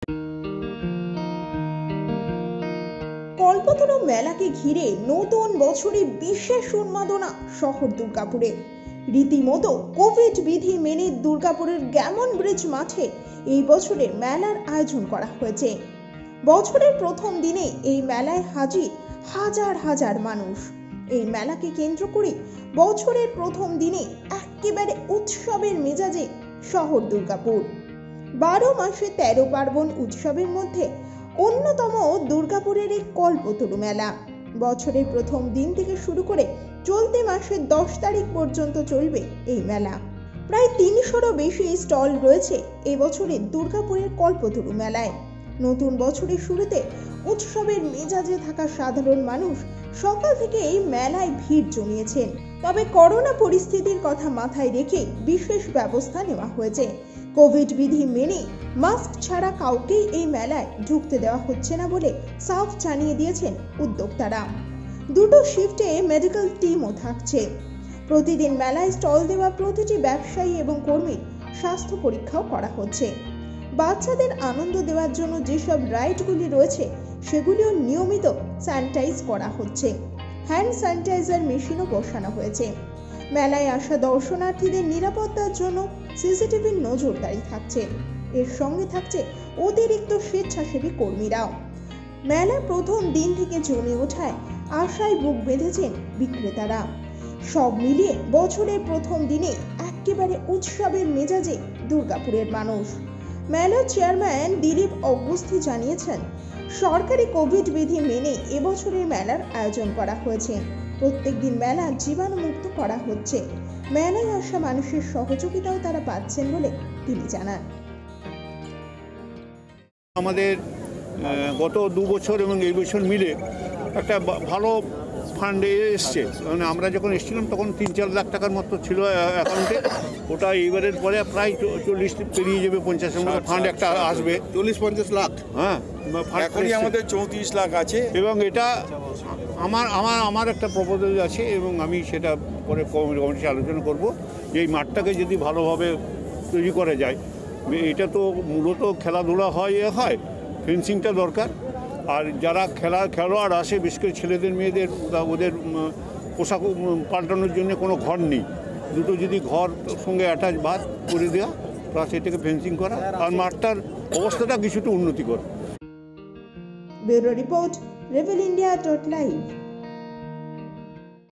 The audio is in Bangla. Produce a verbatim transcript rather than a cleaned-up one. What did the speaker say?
কল্পতরু মেলাকে ঘিরে নতুন বছরে বিশেষ উন্মাদনা শহর দুর্গাপুরে। রীতিমতো কোভিড বিধি মেনে দুর্গাপুরের গ্যামন ব্রিজ মাঠে এই বছরের মেলার আয়োজন করা হয়েছে। বছরের প্রথম দিনে এই মেলায় হাজির হাজার হাজার মানুষ। এই মেলাকে কেন্দ্র করে বছরের প্রথম দিনে একেবারে উৎসবের মেজাজে শহর দুর্গাপুর। বারো মাসে তেরো পার্বণ উৎসবের মধ্যে অন্যতম দুর্গাপুরের এই কল্পতরু মেলা বছরের প্রথম দিন থেকে শুরু করে চলতি মাসের দশ তারিখ পর্যন্ত চলবে এই মেলা। প্রায় তিনশোরও বেশি স্টল রয়েছে এবছরের দুর্গাপুরের কল্পতরু মেলায়। নতুন বছরের শুরুতে উৎসবের মেজাজে থাকা সাধারণ মানুষ সকাল থেকে এই মেলায় ভিড় জমিয়েছেন। তবে করোনা পরিস্থিতির কথা মাথায় রেখে বিশেষ ব্যবস্থা নেওয়া হয়েছে। কোভিড বিধি মেনে মাস্ক ছাড়া কাউকেই এই মেলায় ঢুকতে দেওয়া হচ্ছে না বলে সাফ জানিয়ে দিয়েছেন উদ্যোক্তারা। দুটো শিফটে মেডিকেল টিমও থাকছে। প্রতিদিন মেলায় স্টল দেওয়া প্রতিটি ব্যবসায়ী এবং কর্মীর স্বাস্থ্য পরীক্ষাও করা হচ্ছে। বাচ্চাদের আনন্দ দেওয়ার জন্য যেসব রাইডগুলি রয়েছে সেগুলিও নিয়মিত স্যানিটাইজ করা হচ্ছে। হ্যান্ড স্যানিটাইজার মেশিনও বসানো হয়েছে। মেলায় আসা দর্শনার্থীদের নিরাপত্তার জন্য সিসিটিভির নজরদারি থাকছে। এর সঙ্গে থাকছে অতিরিক্ত স্বেচ্ছাসেবী কর্মীরাও। মেলা প্রথম দিন থেকে জমে ওঠায় আশায় বুক বেঁধেছেন বিক্রেতারা। সব মিলিয়ে বছরের প্রথম দিনে একেবারে উৎসবের মেজাজে দুর্গাপুরের মানুষ। মেলার চেয়ারম্যান দিলীপ অগস্তি জানিয়েছেন, সরকারি কোভিড বিধি মেনে এবছরের মেলার আয়োজন করা হয়েছে। প্রত্যেক দিন মেলা জীবাণুমুক্ত করা হচ্ছে। মেলায় আসা মানুষের সহযোগিতাও তারা পাচ্ছেন বলে তিনি জানান। আমাদের গত দু বছর এবং এই বছর মিলে একটা ভালো ফান্ডে এসছে। মানে আমরা যখন এসেছিলাম তখন তিন চার লাখ টাকার মতো ছিল অ্যাকাউন্টে। ওটা এইবারের পরে প্রায় চল্লিশ পেরিয়ে যাবে, পঞ্চাশের মতো ফান্ড একটা আসবে। চল্লিশ পঞ্চাশ লাখ হ্যাঁ, এখনই আমাদের চৌত্রিশ লাখ আছে। এবং এটা আমার আমার আমার একটা প্রপোজাল আছে এবং আমি সেটা পরে কমিটিতে আলোচনা করব যে এই মাঠটাকে যদি ভালোভাবে তৈরি করা যায়। এটা তো মূলত খেলাধুলা হয় এ হয়, ফেন্সিংটা দরকার। আর যারা খেলা খেলোয়াড় আসে, বিশেষ করে ছেলেদের মেয়েদের, ওদের পোশাক পাল্টানোর জন্য কোনো ঘর নেই। দুটো যদি ঘর সঙ্গে অ্যাটাচ বাদ করে দেওয়া, প্লাস এটাকে ফেন্সিং করা আর মাঠটার অবস্থাটা কিছুটা উন্নতি করা। Bureau report, Revel India dot live.